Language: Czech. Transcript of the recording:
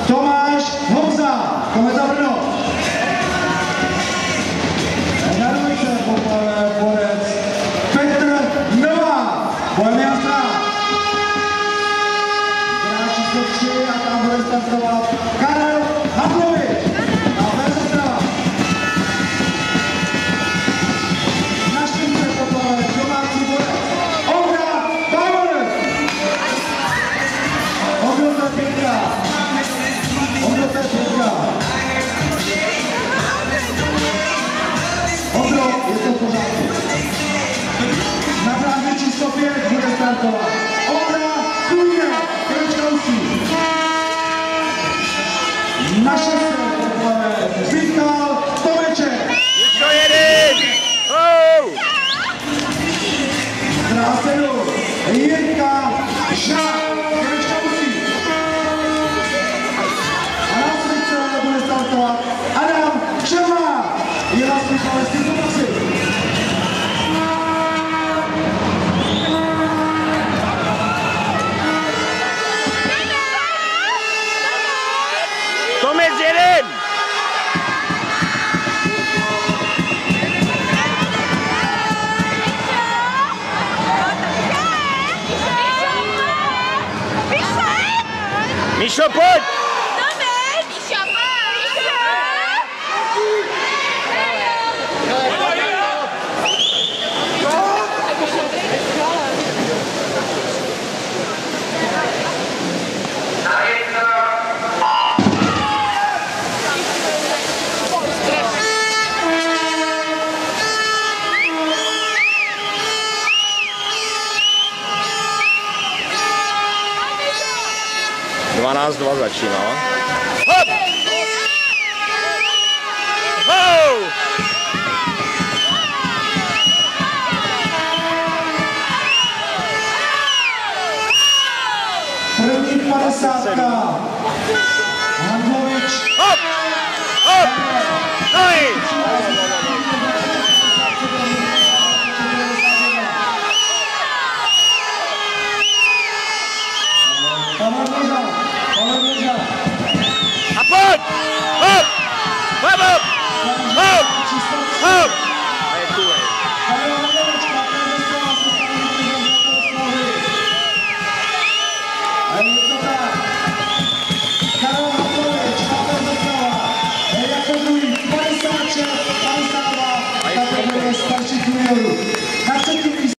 Tomáš Honza, Kometa Brno. Na dvojce borec Petr Novák, Bohemia Praha. Hráč číslo 3 a tam bude startovat Karel Havlovič. A Bohemia Praha. Na 4 poplave domácí borec Ondra Bajmon. Ondro to je pětka. Ondro to je pětka. Ondro, je to v pořádku. Na bráně číslo 5 bude startovat Ondra Kujne, Krčkovský. Na 6 poplave Michal Tomeček. Ještě jeden! Na 7 Jirka Žák, Krčkovský. A na 8 bude startovat Adam Čermák. Je vás Michale z této pasy. Tomec jeden! Míšo, pojď! Dvanáct 2 začíná. Hop! Ho! První 50. Havlovič. Hop! Hop! No